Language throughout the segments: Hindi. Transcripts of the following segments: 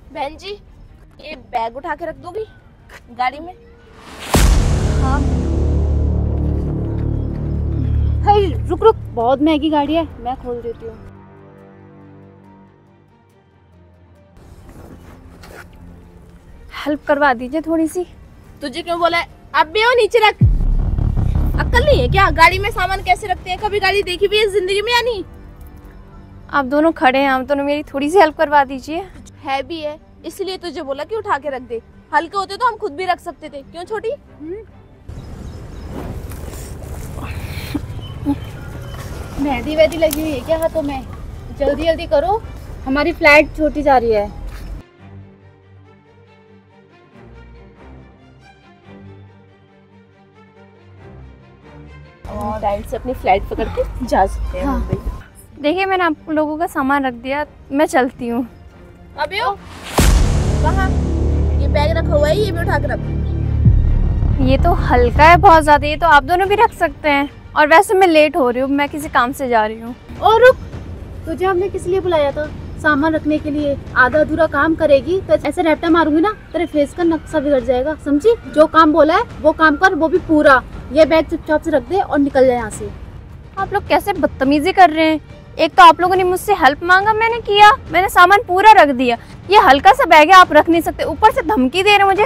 बहन जी, ये बैग उठा के रख दोगी गाड़ी में? हाँ। हाय रुक रुक, बहुत महंगी गाड़ी है, मैं खोल देती हूँ। हेल्प करवा दीजिए थोड़ी सी। तुझे क्यों बोला है? अब भी वो नीचे रख। अक्ल नहीं है क्या? गाड़ी में सामान कैसे रखते हैं? कभी गाड़ी देखी भी है जिंदगी में या नहीं? आप दोनों खड़े हैं, आप दोनों मेरी थोड़ी सी हेल्प करवा दीजिए। है भी है, इसलिए तुझे बोला कि उठा के रख दे। हल्के होते तो हम खुद भी रख सकते थे। क्यों छोटी? मेहंदी वेहदी लगी हुई है क्या हाथों में? जल्दी जल्दी करो, हमारी फ्लाइट छोटी जा रही है। और टाइम से अपनी फ्लाइट पकड़ के जा सकते हैं मुंबई। देखिए मैंने आप लोगों का सामान रख दिया, मैं चलती हूँ। अबे ओ, कहाँ? ये बैग रखा हुआ है, ये भी उठा के रख। ये तो हल्का है बहुत ज्यादा, ये तो आप दोनों भी रख सकते हैं। और वैसे मैं लेट हो रही हूँ, मैं किसी काम से जा रही हूँ। और रुक, तुझे हमने किस लिए बुलाया था? सामान रखने के लिए। आधा अधूरा काम करेगी तो ऐसे रैप्टा मारूंगी ना, तेरे फेस का नक्शा बिगड़ जाएगा, समझी? जो काम बोला है वो काम कर, वो भी पूरा। ये बैग चुपचाप से रख दे और निकल जाए यहाँ से। आप लोग कैसे बदतमीजी कर रहे हैं? एक तो आप लोगों ने मुझसे हेल्प मांगा, मैंने किया, मैंने सामान पूरा रख दिया। ये हल्का सा बैग है, आप रख नहीं सकते, ऊपर से धमकी दे रहे मुझे।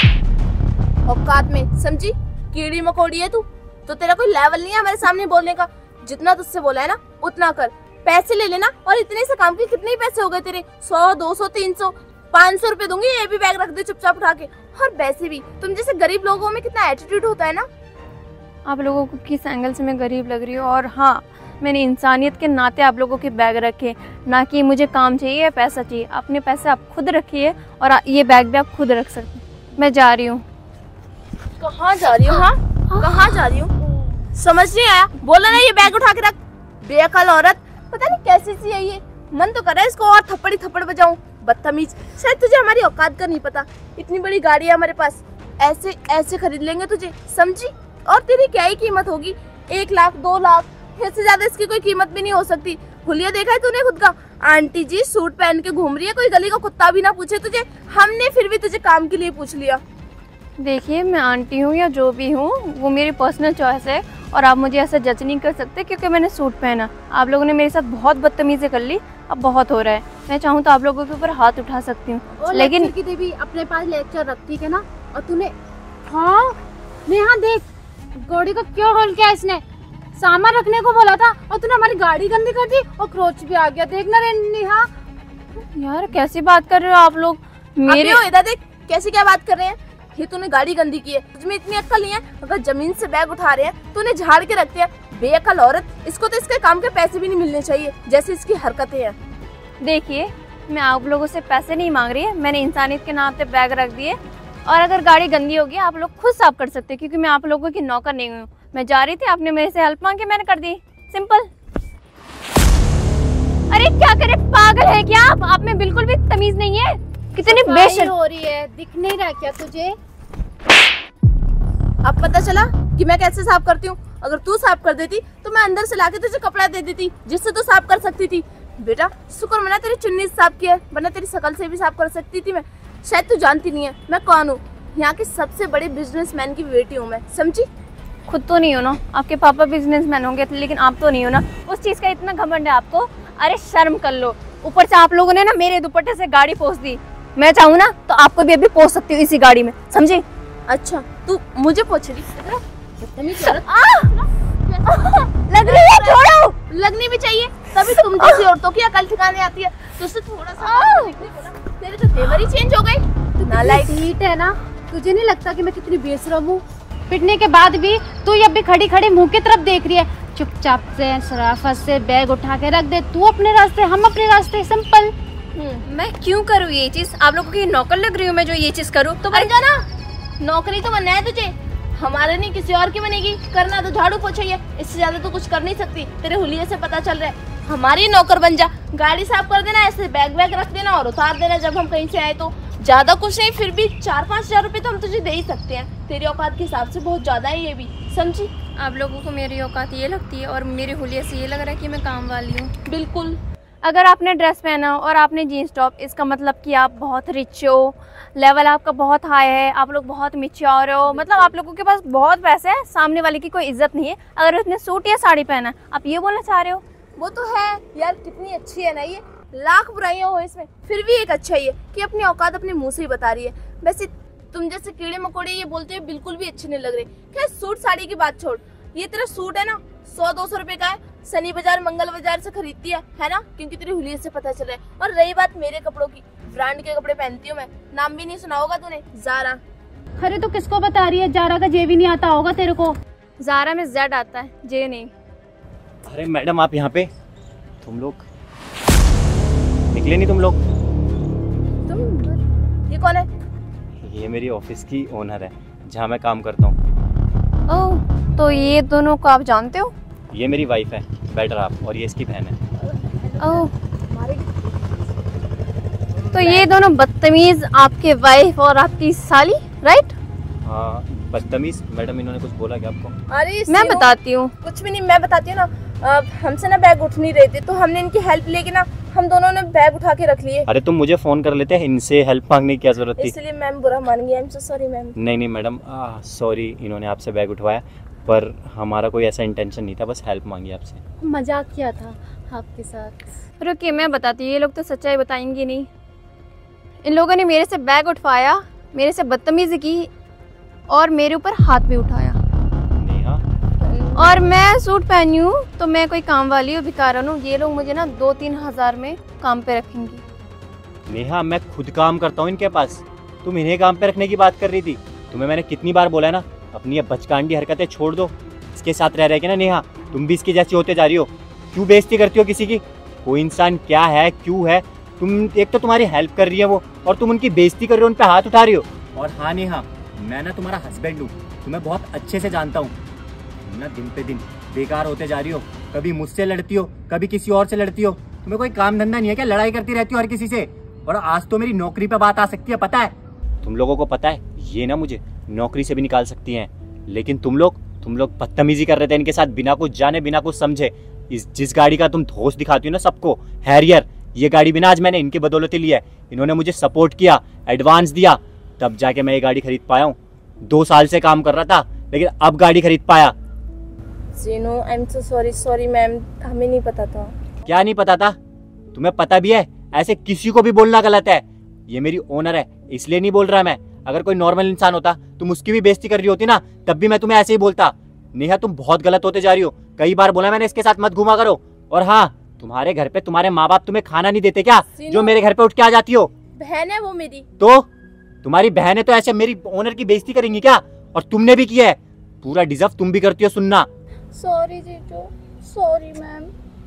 औकात में, समझी? कीड़ी मकोड़ी है तू तो तेरा कोई लेवल नहीं है हमारे सामने बोलने का। जितना तुझसे बोला है ना उतना कर। पैसे ले लेना। और इतने से काम के कितने पैसे हो गए तेरे? 100, 200, 300, 500 रुपए दूंगी। ये भी बैग रख दे चुपचाप उठा के। और वैसे भी तुम जैसे गरीब लोगों में कितना एटीट्यूड होता है ना। आप लोगों को किस एंगल से मैं गरीब लग रही हूँ? और हाँ, मैंने इंसानियत के नाते आप लोगों के बैग रखे, ना कि मुझे काम चाहिए या पैसा चाहिए। अपने पैसे आप खुद रखिए और ये बैग भी आप खुद रख सकते हैं। मैं जा रही हूँ। कहाँ जा रही हूँ? हाँ, कहाँ जा रही हूँ? समझ नहीं आया? बोला ना ये बैग उठा के रख। बेअकल औरत, पता नहीं कैसी सी है ये। मन तो कर रहा है इसको और थप्पड़ी थप्पड़ बजाऊं। बदतमीज। शायद तुझे हमारी औकात का नहीं पता। इतनी बड़ी गाड़ी है हमारे पास, ऐसे ऐसे खरीद लेंगे तुझे, समझी? और तेरी क्या ही कीमत होगी? 1 लाख, 2 लाख, इससे ज्यादा इसकी कोई कीमत भी नहीं हो सकती। हुलिया देखा है तूने खुद का? आंटी जी सूट पहन के घूम रही है, कोई गली का कुत्ता भी ना पूछे तुझे। हमने फिर भी तुझे काम के लिए पूछ लिया। देखिए मैं आंटी हूँ या जो भी हूँ, वो मेरी पर्सनल चॉइस है और आप मुझे ऐसा जज नहीं कर सकते क्योंकि मैंने सूट पहना। आप लोगों ने मेरे साथ बहुत बदतमीजी कर ली, अब बहुत हो रहा है। मैं चाहूँ तो आप लोगों के ऊपर हाथ उठा सकती हूँ, लेकिन की देवी अपने पास लेक्चर रख, ठीक है ना? और तूने, हाँ नेहा देख गाड़ी का क्या हाल किया इसने। सामान रखने को बोला था और तूने हमारी गाड़ी गंदी कर दी और क्रोच भी आ गया। देखना रे नेहा। यार कैसी बात कर रहे हो आप लोग? मेरे इधर देख कैसे क्या बात कर रहे हैं। ये तूने गाड़ी गंदी की है, तुझमें इतनी अक्ल नहीं है? अगर जमीन से बैग उठा रहे हैं तूने झाड़ के रखते हैं। बेअकल औरत, इसको तो इसके काम के पैसे भी नहीं मिलने चाहिए जैसे इसकी हरकतें हैं। देखिए मैं आप लोगों से पैसे नहीं मांग रही है, मैंने इंसानियत के नाम पे बैग रख दिए। और अगर गाड़ी गंदी होगी आप लोग खुद साफ कर सकते हैं क्योंकि मैं आप लोगों की नौकर नहीं हूँ। मैं जा रही थी, आपने मेरे से हेल्प मांगी, मैंने कर दी, सिंपल। अरे क्या करे, पागल है क्या आप में बिल्कुल भी तमीज नहीं है। कितनी बेशर्म हो रही है, दिख नहीं रहा क्या तुझे? अब पता चला कि मैं कैसे साफ करती हूँ। अगर तू साफ कर देती तो मैं अंदर से लाके तुझे कपड़ा दे देती जिससे तू साफ कर सकती थी। बेटा शुक्र मना तेरी चुन्नी साफ किया है, वरना तेरी शकल से भी साफ कर सकती थी मैं। शायद तू जानती नहीं है मैं कौन हूँ। यहाँ के सबसे बड़े बिजनेसमैन की बेटी हूँ मैं, समझी? खुद तो नहीं हो ना, आपके पापा बिजनेसमैन होंगे लेकिन आप तो नहीं हो ना। उस चीज का इतना घमंड है आपको? अरे शर्म कर लो। ऊपर से आप लोगों ने ना मेरे दुपट्टे से गाड़ी पोंछ दी। मैं चाहूँ ना तो आपको भी अभी पोंछ सकती हूँ इसी गाड़ी में, समझी? अच्छा तू मुझे पूछ रही? लग रही है, छोड़ो। लगनी भी चाहिए, तभी तुम जैसी औरतों की अकल ठिकाने आती है। तुझसे थोड़ा सा तेरे तो तेवर ही चेंज हो गए। नालायक हीट है ना, तुझे नहीं लगता कि मैं कितनी बेशरम हूँ? पिटने के बाद भी तू ये अभी खड़ी खड़ी मुंह की तरफ देख रही है। चुपचाप से शराफत से बैग उठा के रख दे। तू अपने रास्ते, हम अपने रास्ते, सिंपल। मैं क्यों करूँ ये चीज? आप लोगों की नौकर लग रही हूँ मैं जो ये चीज करूँ? तो बन जाना। नौकरी तो बनना है तुझे, हमारे नहीं किसी और की बनेगी। करना तो झाड़ू पोछा ही है, इससे ज्यादा तो कुछ कर नहीं सकती। तेरे हुलिये से पता चल रहा है। हमारी नौकर बन जा, गाड़ी साफ कर देना, ऐसे बैग वैग रख देना और उतार देना जब हम कहीं से आए तो। ज्यादा कुछ नहीं, फिर भी 4-5 हजार रुपए तो हम तुझे दे ही सकते हैं। तेरी औकात के हिसाब से बहुत ज्यादा है ये भी, समझी? आप लोगों को मेरी औकात ये लगती है और मेरे हुलिये से ये लग रहा है कि मैं काम वाली हूँ? बिल्कुल। अगर आपने ड्रेस पहना और आपने जीन्स टॉप, इसका मतलब कि आप बहुत रिच हो, लेवल आपका बहुत हाई है, आप लोग बहुत मैच्योर हो, मतलब आप लोगों के पास बहुत पैसे है, सामने वाले की कोई इज्जत नहीं है अगर उसने सूट या साड़ी पहना, आप ये बोलना चाह रहे हो? वो तो है यार, कितनी अच्छी है ना ये, लाख बुराइयां हो इसमें फिर भी एक अच्छा ही है कि अपनी औकात अपने मुंह से ही बता रही है। वैसे तुम जैसे कीड़े मकोड़े ये बोलते हुए बिल्कुल भी अच्छे नहीं लग रहे। क्या सूट साड़ी की बात छोड़, ये तेरा सूट है ना 100-200 रुपए का है, सनी बाजार मंगल बाजार से खरीदती है ना, क्योंकि तेरी हुलिये से पता चल रहा है। और रही बात मेरे कपड़ों की, ब्रांड के कपड़े पहनती हूँ मैं, नाम भी नहीं सुना होगा तूने, ज़ारा। अरे तो किसको बता रही है? जारा का जे भी नहीं आता होगा तेरे को? ज़ारा में जेड आता है, जे नहीं। अरे मैडम आप यहाँ पे, तुम लोग निकले नहीं तुम लोग? तुम ये कौन है? ये मेरी ऑफिस की ओनर है जहाँ मैं काम करता हूँ। ओह, तो ये दोनों को आप जानते हो? ये मेरी वाइफ है, बेटर आप, और ये इसकी बहन है। ओह, हमारे तो ये दोनों बदतमीज आपके वाइफ और आपकी साली, राइट? हाँ बदतमीज मैडम, इन्होंने कुछ बोला क्या आपको? अरे मैं बताती हूँ। कुछ भी नहीं, मैं बताती हूँ ना। हमसे ना बैग उठ नहीं रहे थे तो हमने इनकी हेल्प लेके ना हम दोनों ने बैग उठा के रख लिए। अरे तुम मुझे फोन कर लेते, इनसे हेल्प मांगने की क्या जरूरत थी? इसलिए मैम बुरा मान गई, I am so sorry ma'am. नहीं मैडम, सॉरी, इन्होंने आपसे बैग उठवाया, पर हमारा कोई ऐसा इंटेंशन नहीं था, बस हेल्प मांगी आपसे। मजाक किया था आपके साथ। रुकिए मैं बताती हूँ, ये लोग तो सच्चाई बताएंगे नहीं। इन लोगों ने मेरे से बैग उठवाया, मेरे से बदतमीजी की और मेरे ऊपर हाथ भी उठाया। नेहा, और मैं सूट पहनी हूँ तो मैं कोई काम वाली हूँ, भिखारन हूँ। ये लोग मुझे ना 2-3 हज़ार में काम पे रखेंगे। नेहा मैं खुद काम करता हूँ इनके पास, तुम इन्हें काम पे रखने की बात कर रही थी? तुम्हें मैंने कितनी बार बोला है ना, अपनी ये बचकांडी हरकतें छोड़ दो। इसके साथ रह के ना नेहा, तुम भी इसकी जैसी होते जा रही हो। क्यों बेइज्जती करती हो किसी की? कोई इंसान क्या है क्यों है, तुम एक तो तुम्हारी हेल्प कर रही है वो, और तुम उनकी बेइज्जती कर रही हो, उन पे हाथ उठा रही हो। और हाँ नेहा, मैं ना तुम्हारा हस्बैंड हूँ, तुम्हें बहुत अच्छे से जानता हूँ। तुम ना दिन पे दिन बेकार होते जा रही हो, कभी मुझसे लड़ती हो, कभी किसी और से लड़ती हो। तुम्हें कोई काम धंधा नहीं है क्या? लड़ाई करती रहती हो हर किसी से। और आज तो मेरी नौकरी पे बात आ सकती है, पता है? तुम लोगों को पता है ये ना मुझे नौकरी से भी निकाल सकती हैं, लेकिन तुम लोग बदतमीजी कर रहे थे इनके साथ, बिना कुछ जाने बिना कुछ समझे। जिस गाड़ी का तुम धोस दिखाती हो ना सबको, हैरियर, ये गाड़ी भी ना आज मैंने इनकी बदौलत ही लिया है। इन्होंने मुझे सपोर्ट किया, एडवांस दिया, तब जाके मैं ये गाड़ी खरीद पाया हूँ। 2 साल से काम कर रहा था, लेकिन अब गाड़ी खरीद पाया। Jinu, I am so sorry. Sorry ma'am, हमें नहीं पता था। क्या नहीं पता था? तुम्हें पता भी है, ऐसे किसी को भी बोलना गलत है। ये मेरी ओनर है, इसलिए नहीं बोल रहा मैं। अगर कोई नॉर्मल इंसान होता, तुम उसकी भी बेइज्जती कर रही होती ना, तब भी मैं तुम्हें ऐसे ही बोलता। नेहा तुम बहुत गलत होते जा रही हो, कई बार बोला मैंने इसके साथ मत घूमा करो। और हाँ, तुम्हारे घर पे तुम्हारे माँ बाप तुम्हें खाना नहीं देते क्या, जो मेरे घर पे उठ के आ जाती हो? बहन है वो मेरी। तो तुम्हारी बहन है तो ऐसे मेरी ओनर की बेइज्जती करेंगी क्या? और तुमने भी किया है, पूरा डिजर्व तुम भी करती हो सुनना। सॉरी जीजू, सॉरी मैम।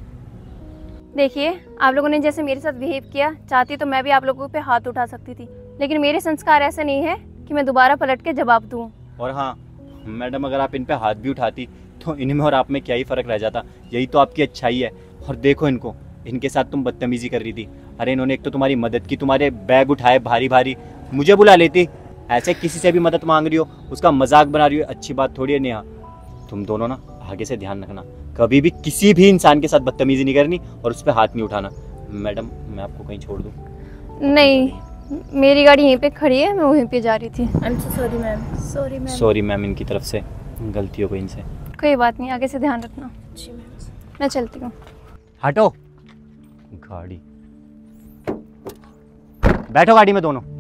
देखिए, आप लोगों ने जैसे मेरे साथ बिहेव किया, चाहती तो मैं भी आप लोगों पे हाथ उठा सकती थी, लेकिन मेरे संस्कार ऐसे नहीं है कि मैं दोबारा पलट के जवाब दूं। और हाँ मैडम, अगर आप इन पे हाथ भी उठाती तो इनमें और आप में क्या ही फर्क रह जाता? यही तो आपकी अच्छाई है। और देखो इनको, इनके साथ तुम बदतमीजी कर रही थी। अरे इन्होंने एक तो तुम्हारी मदद की, तुम्हारे बैग उठाए भारी भारी, मुझे बुला लेती। ऐसे किसी से भी मदद मांग रही हो, उसका मजाक बना रही हो, अच्छी बात थोड़ी है नेहा। तुम दोनों ना आगे से ध्यान रखना, कभी भी किसी भी इंसान के साथ बदतमीजी नहीं करनी और उस पर हाथ नहीं उठाना। मैडम मैं आपको कहीं छोड़ दूँ? नहीं, मेरी गाड़ी यहीं पे खड़ी है, मैं वहीं पे जा रही थी। I am so sorry ma'am. Sorry ma'am. Sorry ma'am, इनकी तरफ से गलती हो गई इनसे। कोई बात नहीं, आगे से ध्यान रखना। जी मैम। मैं चलती हूँ। हटो गाड़ी, बैठो गाड़ी में दोनों।